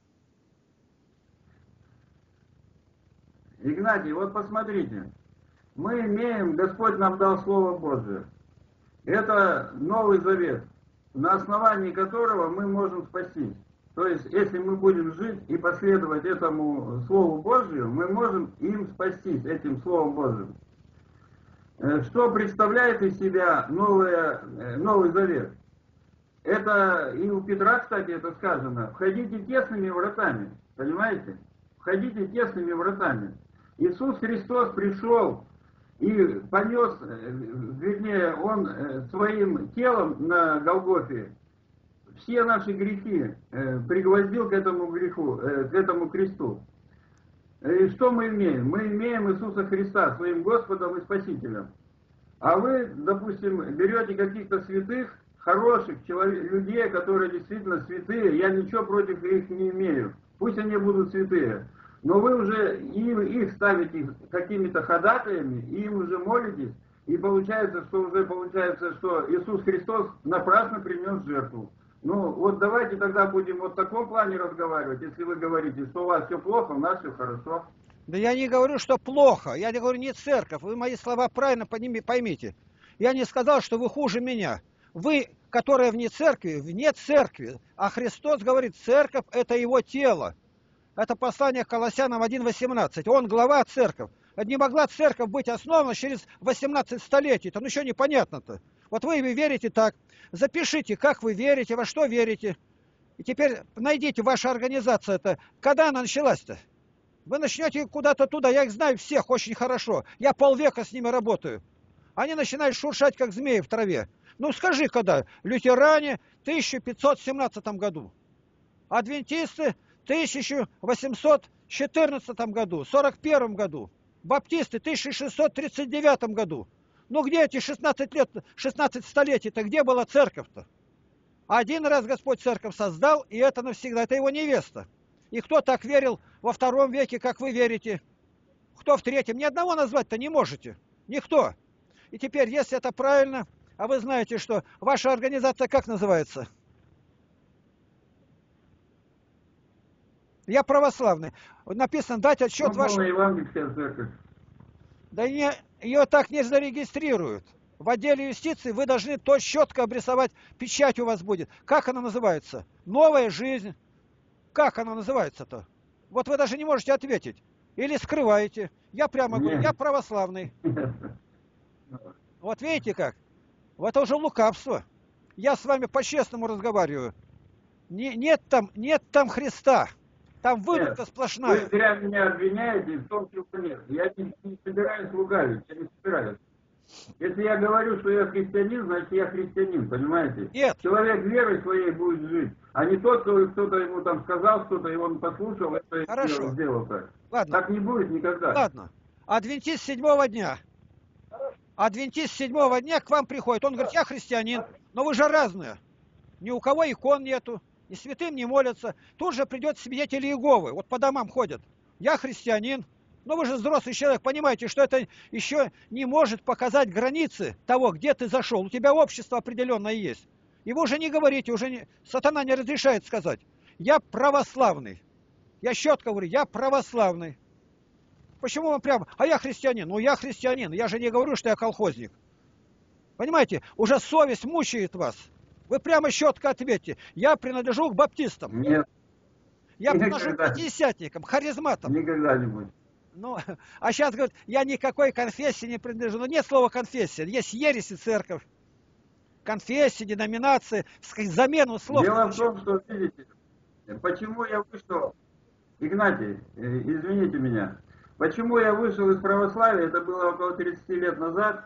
Игнатий, вот посмотрите. Мы имеем, Господь нам дал Слово Божие. Это Новый Завет, на основании которого мы можем спастись. То есть, если мы будем жить и последовать этому Слову Божию, мы можем им спастись, этим Словом Божьим. Что представляет из себя новое, Новый Завет? Это и у Петра, кстати, это сказано. Входите тесными вратами, понимаете? Входите тесными вратами. Иисус Христос пришел и понес, вернее, Он своим телом на Голгофе все наши грехи, пригвоздил к этому греху, к этому кресту. И что мы имеем? Мы имеем Иисуса Христа своим Господом и Спасителем. А вы, допустим, берете каких-то святых, хороших человек, людей, которые действительно святые, я ничего против их не имею. Пусть они будут святые. Но вы уже им, их ставите какими-то ходатаями, и им уже молитесь, и получается, что уже получается, что Иисус Христос напрасно принес жертву. Ну, вот давайте тогда будем вот в таком плане разговаривать, если вы говорите, что у вас все плохо, у нас все хорошо.
Да я не говорю, что плохо, я не говорю не церковь, вы мои слова правильно поймите. Я не сказал, что вы хуже меня. Вы, которые вне церкви, вне церкви, а Христос говорит, церковь это его тело. Это послание к Колоссянам один восемнадцать. Он глава церковь. Не могла церковь быть основана через восемнадцать столетий. Там еще непонятно-то. Вот вы верите так. Запишите, как вы верите, во что верите. И теперь найдите, ваша организация-то. Когда она началась-то? Вы начнете куда-то туда. Я их знаю всех очень хорошо. Я полвека с ними работаю. Они начинают шуршать, как змеи в траве. Ну скажи, когда? Лютеране в тысяча пятьсот семнадцатом году. Адвентисты в тысяча восемьсот четырнадцатом году, сорок первом году. Баптисты в тысяча шестьсот тридцать девятом году. Ну где эти шестнадцать лет, шестнадцать столетий-то, где была церковь-то? Один раз Господь церковь создал, и это навсегда, это его невеста. И кто так верил во втором веке, как вы верите? Кто в третьем? Ни одного назвать-то не можете. Никто. И теперь, если это правильно, а вы знаете, что ваша организация как называется? Я православный. Написано дать отчет
Ну,
вашему...
Евангельская церковь.
Да не, ее так не зарегистрируют. В отделе юстиции вы должны то четко обрисовать, печать у вас будет. Как она называется? Новая жизнь. Как она называется-то? Вот вы даже не можете ответить. Или скрываете. Я прямо говорю, я православный. Вот видите как? Вот это уже лукавство. Я с вами по-честному разговариваю. Не, нет, там, нет там Христа. Там выдумка сплошная.
Вы зря меня обвиняете в том, чего нет. Я не, не собираюсь лукавить, я не собираюсь. Если я говорю, что я христианин, значит я христианин, понимаете?
Нет.
Человек верой своей будет жить, а не тот, кто кто-то ему там сказал что-то, и он послушал, это
Хорошо.
сделал так.
Ладно.
Так не будет никогда.
Ладно. Адвентист седьмого дня. Адвентист седьмого дня к вам приходит. Он говорит, я христианин, но вы же разные. Ни у кого икон нету, и святым не молятся. Тут же придет свидетели Иеговы, вот по домам ходят. Я христианин. Но вы же взрослый человек, понимаете, что это еще не может показать границы того, где ты зашел. У тебя общество определенное есть. И вы уже не говорите, уже не... сатана не разрешает сказать. Я православный. Я четко говорю, я православный. Почему вам прямо, а я христианин? Ну я христианин, я же не говорю, что я колхозник. Понимаете, уже совесть мучает вас. Вы прямо четко ответьте, я принадлежу к баптистам.
Нет.
Я принадлежу к пятидесятникам, харизматам.
Никогда не будет.
Ну, а сейчас говорят, я никакой конфессии не принадлежу. Но нет слова конфессия, есть ересь и церковь. Конфессия, деноминация, замену слов.
Дело в том, что, видите, почему я вышел, Игнатий, извините меня, почему я вышел из православия, это было около тридцати лет назад.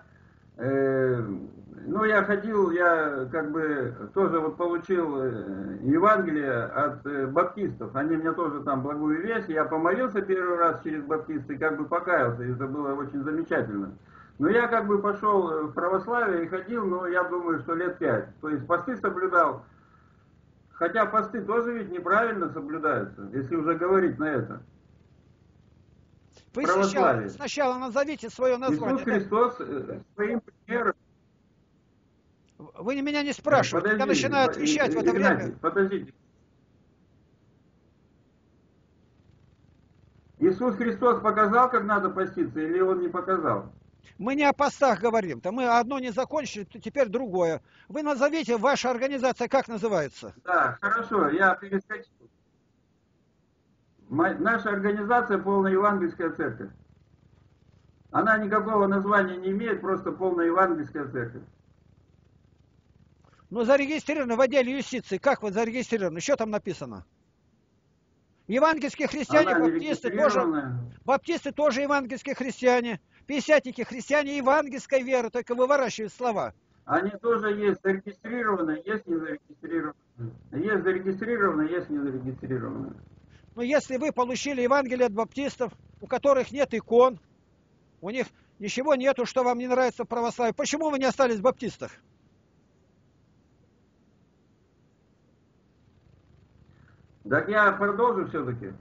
Ну, я ходил, я как бы тоже вот получил Евангелие от баптистов. Они мне тоже там благую весть. Я помолился первый раз через баптисты и как бы покаялся. И это было очень замечательно. Но я как бы пошел в православие и ходил, ну, я думаю, что лет пять. То есть посты соблюдал. Хотя посты тоже ведь неправильно соблюдаются, если уже говорить на это.
Вы сначала, сначала назовите свое название.
Иисус Христос своим примером.
Вы меня не спрашиваете. Я
Подождите,
начинаю отвечать в это
Игнатий,
время.
подождите. Иисус Христос показал, как надо поститься, или Он не показал?
Мы не о постах говорим-то. Мы одно не закончили, то теперь другое. Вы назовите, ваша организация как называется?
Да, хорошо, я перескочу. Мо- Наша организация полная евангельская церковь. Она никакого названия не имеет, просто полная евангельская церковь.
Ну, зарегистрированы в отделе юстиции. Как вы зарегистрированы? Что там написано? Евангельские христиане,
Она не
баптисты тоже,
регистрированная.
баптисты тоже евангельские христиане. Пятидесятники христиане евангельской веры, только выворачивают слова.
Они тоже есть зарегистрированные, есть не зарегистрированные. Есть зарегистрированные, есть не зарегистрированные.
Но если вы получили Евангелие от баптистов, у которых нет икон, у них ничего нету, что вам не нравится в православии, почему вы не остались в баптистах?
Так я продолжу все-таки.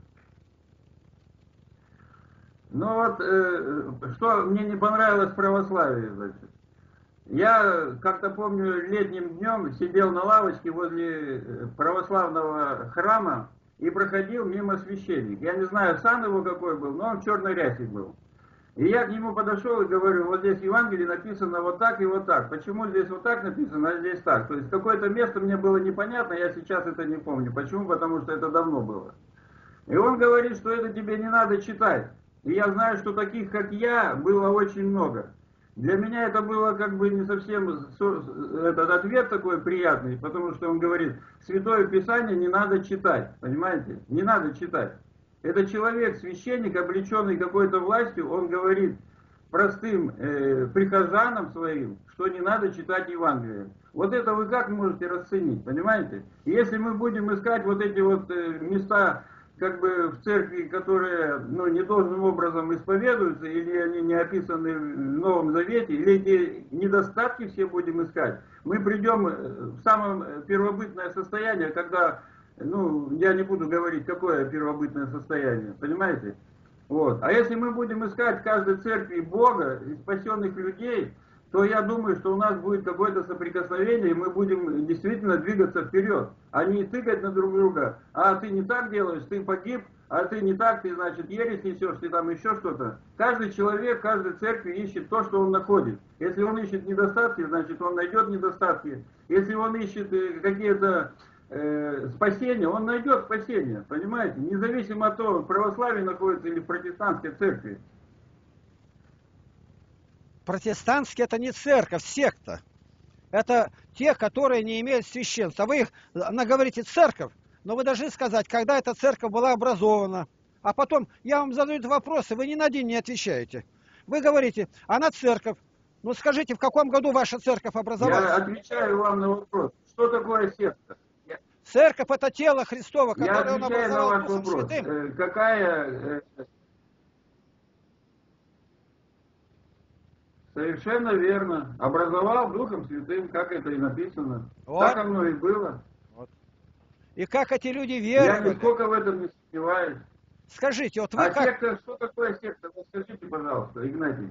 Ну вот, э, что мне не понравилось в православии, значит. Я как-то помню, летним днем сидел на лавочке возле православного храма и проходил мимо священника. Я не знаю, сан его какой был, но он в черной рясе был. И я к нему подошел и говорю, вот здесь в Евангелии написано вот так и вот так. Почему здесь вот так написано, а здесь так? То есть какое-то место мне было непонятно, я сейчас это не помню. Почему? Потому что это давно было. И он говорит, что это тебе не надо читать. И я знаю, что таких, как я, было очень много. Для меня это было как бы не совсем этот ответ такой приятный, потому что он говорит, Святое Писание не надо читать, понимаете? Не надо читать. Это человек, священник, облеченный какой-то властью, он говорит простым э, прихожанам своим, что не надо читать Евангелие. Вот это вы как можете расценить, понимаете? И если мы будем искать вот эти вот э, места, как бы в церкви, которые ну, не должным образом исповедуются, или они не описаны в Новом Завете, или эти недостатки все будем искать, мы придем в самое первобытное состояние, когда, ну, я не буду говорить, какое первобытное состояние, понимаете? Вот. А если мы будем искать в каждой церкви Бога и спасенных людей, то я думаю, что у нас будет какое-то соприкосновение, и мы будем действительно двигаться вперед, а не тыкать на друг друга. А ты не так делаешь, ты погиб, а ты не так, ты, значит, ересь несешь, ты там еще что-то. Каждый человек, каждой церкви ищет то, что он находит. Если он ищет недостатки, значит, он найдет недостатки. Если он ищет какие-то э, спасения, он найдет спасение, понимаете? Независимо от того, в православии находится или в протестантской церкви.
Протестантские это не церковь, секта. Это те, которые не имеют священства. Вы их наговорите церковь, но вы должны сказать, когда эта церковь была образована. А потом я вам задаю вопросы, вы ни на один не отвечаете. Вы говорите, она церковь. Ну скажите, в каком году ваша церковь образовалась?
Я отвечаю вам на вопрос. Что такое секта?
Церковь это тело Христово,
Я
которое он
отвечаю на
образовал
ваш
Духом
вопрос.
Святым.
Э, Какая... э, Совершенно верно. Образовал Духом Святым, как это и написано.
Вот.
Так оно и было.
Вот. И как эти люди
Я
веровали?
нисколько в этом не сомневаюсь.
Скажите, вот вы
А
как...
секта, что такое секта? Ну, скажите, пожалуйста, Игнатий.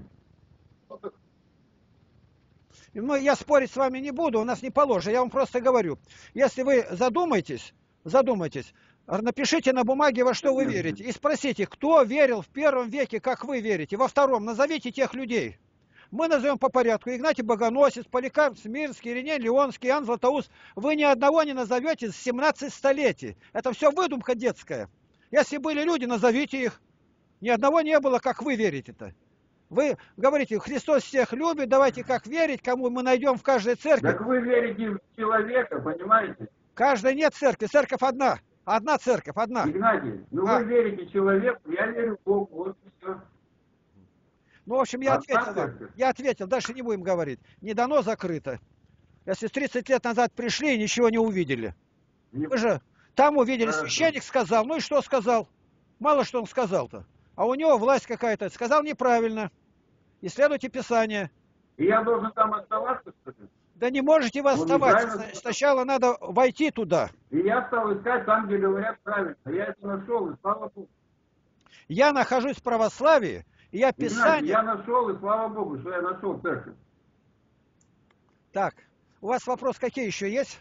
Ну, я спорить с вами не буду, у нас не положено. Я вам просто говорю. Если вы задумаетесь, задумайтесь, напишите на бумаге, во что вы верите. И спросите, кто верил в первом веке, как вы верите. Во втором назовите тех людей. Мы назовем по порядку. Игнатий Богоносец, Поликарп Смирнский, Ириней Леонский, Иоанн Златоуст. Вы ни одного не назовете с семнадцати столетий. Это все выдумка детская. Если были люди, назовите их. Ни одного не было, как вы верите-то. Вы говорите, Христос всех любит, давайте как верить, кому мы найдем в каждой церкви.
Так вы верите в человека, понимаете?
Каждой нет церкви, церковь одна. Одна церковь, одна.
Игнатий, ну
А.
вы верите человеку, я верю в Бога, вот и все.
Ну, в общем, я
Одна
ответил вам.
церковь.
Я ответил, дальше не будем говорить. Не дано, закрыто. Если тридцать лет назад пришли и ничего не увидели.
Не-
Вы же там увидели,
Хорошо.
священник сказал, ну и что сказал? Мало что он сказал-то. А у него власть какая-то. Сказал неправильно. Исследуйте Писание.
И я должен там оставаться, что ли?
Да не можете вы
Ну,
оставаться.
неправильно.
Сначала надо войти туда.
И я стал искать там, где говорят правильно. Я это нашел, и слава Богу.
Я нахожусь в православии, и я
Игнатий,
Писание...
я нашел, и слава Богу, что я нашел церковь.
Так, У вас вопрос какие еще есть?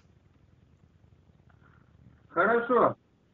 Хорошо.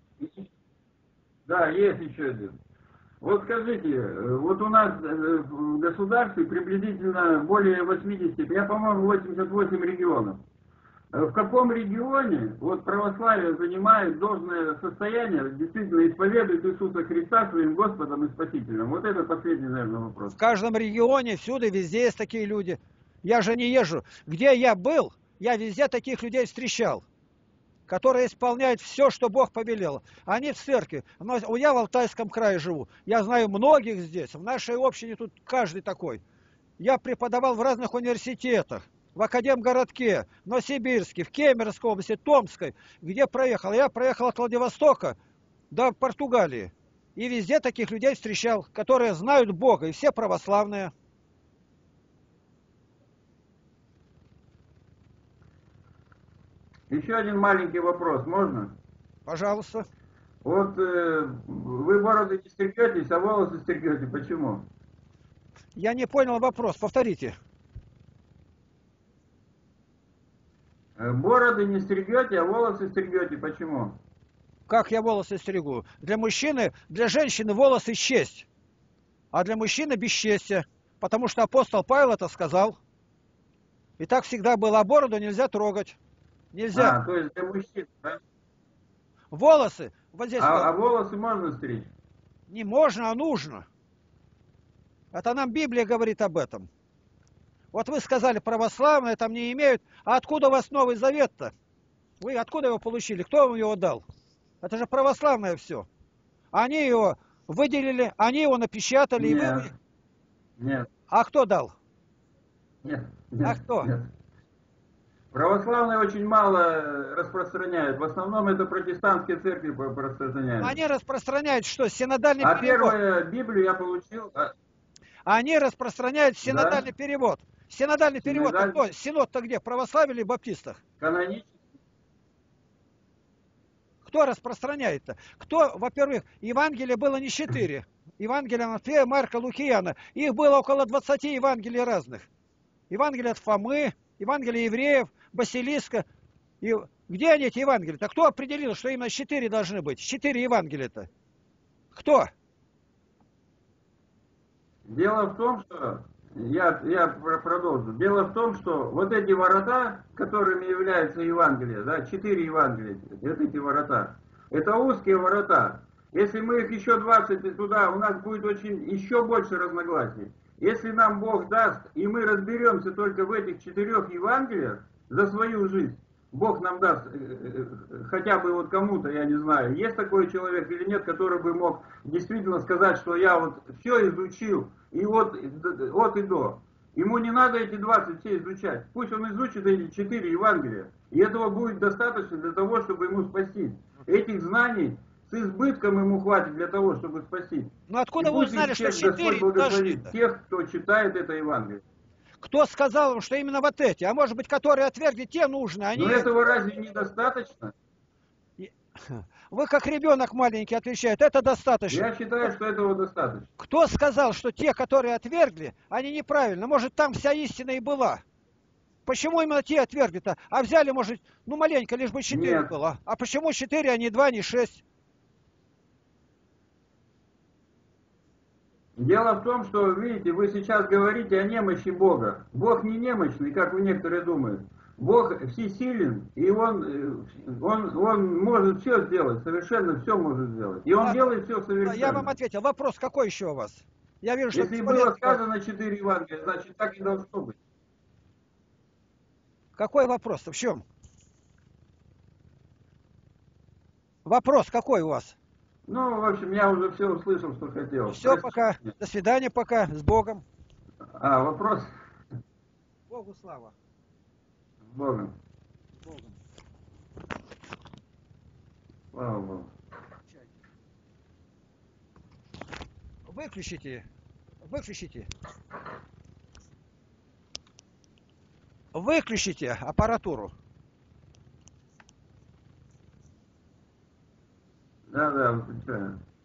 Да, есть еще один. Вот скажите, вот у нас в государстве приблизительно более восьмидесяти, я, по-моему, восемьдесят восемь регионов. В каком регионе вот православие занимает должное состояние, действительно исповедует Иисуса Христа своим Господом и Спасителем? Вот это последний, наверное, вопрос.
В каждом регионе, всюду, везде есть такие люди. Я же не езжу. Где я был, я везде таких людей встречал, которые исполняют все, что Бог повелел. Они в церкви. Но я в Алтайском крае живу. Я знаю многих здесь. В нашей общине тут каждый такой. Я преподавал в разных университетах. В Академгородке, в Новосибирске, в Кемеровской области, Томской. Где проехал? Я проехал от Владивостока до Португалии. И везде таких людей встречал, которые знают Бога. И все православные.
Еще один маленький вопрос, можно?
Пожалуйста.
Вот э, вы бороды не стригетесь, а волосы стригете. Почему?
Я не понял вопрос. Повторите.
Бороды не стригете, а волосы стригете. Почему?
Как я волосы стригу? Для мужчины, для женщины волосы честь, а для мужчины бесчестие. Потому что апостол Павел это сказал. И так всегда было, а бороду нельзя трогать. Нельзя.
А, то есть для мужчин, да?
Волосы, вот здесь.
А, а волосы можно стричь?
Не можно, а нужно. Это нам Библия говорит об этом. Вот вы сказали, православные там не имеют. А откуда у вас Новый Завет-то? Вы откуда его получили? Кто вам его дал? Это же православное все. Они его выделили, они его напечатали.
Нет,
и вы...
нет.
А кто дал?
Нет, нет,
А кто?
Нет. Православные очень мало распространяют. В основном это протестантские церкви распространяют.
Они распространяют что? Синодальный
а
перевод.
А первую Библию я получил...
Они распространяют синодальный
Да?
перевод. Синодальный перевод,
Синодаль...
а кто? Синод-то где? В православии или в баптистах?
Канонический.
Кто распространяет-то? Кто, во-первых, Евангелия было не четыре. Евангелия Матфея, Марка, Лукиана. Их было около двадцати Евангелий разных. Евангелие от Фомы, Евангелие евреев, Василиска. И где они, эти Евангелия-то? Кто определил, что именно четыре должны быть? Четыре Евангелия-то. Кто?
Дело в том, что... Я, я продолжу. Дело в том, что вот эти ворота, которыми является Евангелие, да, четыре Евангелия, вот эти ворота, это узкие ворота. Если мы их еще двадцать туда, у нас будет очень еще больше разногласий. Если нам Бог даст, и мы разберемся только в этих четырех Евангелиях за свою жизнь, Бог нам даст, хотя бы вот кому-то, я не знаю, есть такой человек или нет, который бы мог действительно сказать, что я вот все изучил, и вот от и до. Ему не надо эти двадцать все изучать. Пусть он изучит эти четыре Евангелия. И этого будет достаточно для того, чтобы ему спасти. Этих знаний с избытком ему хватит для того, чтобы спасти.
Ну откуда вы узнали, что четыре
должны? Тех, кто читает это Евангелие.
Кто сказал им, что именно вот эти? А может быть, которые отвергли, те нужны? Они...
Но этого разве недостаточно?
Вы как ребенок маленький отвечает, это достаточно.
Я считаю, что этого достаточно.
Кто сказал, что те, которые отвергли, они неправильно? Может, там вся истина и была? Почему именно те отвергли-то? А взяли, может, ну маленько, лишь бы четыре
Нет.
было. А почему четыре, а не два, не шесть?
Дело в том, что, видите, вы сейчас говорите о немощи Бога. Бог не немощный, как вы некоторые думают. Бог всесилен, и он, он, он может все сделать, совершенно все может сделать. И он а, делает все совершенно.
Я вам ответил. Вопрос какой еще у вас? Я вижу, что
Если было сказано четыре Евангелия, значит так и должно быть.
Какой вопрос? В чем? Вопрос какой у вас?
Ну, в общем, я уже все услышал, что хотел.
Все, Простите. Пока. До свидания пока. С Богом.
А, вопрос?
Богу слава.
С Богом.
С Богом.
Слава Богу.
Выключите. Выключите. Выключите аппаратуру.
Да, да, выключаю.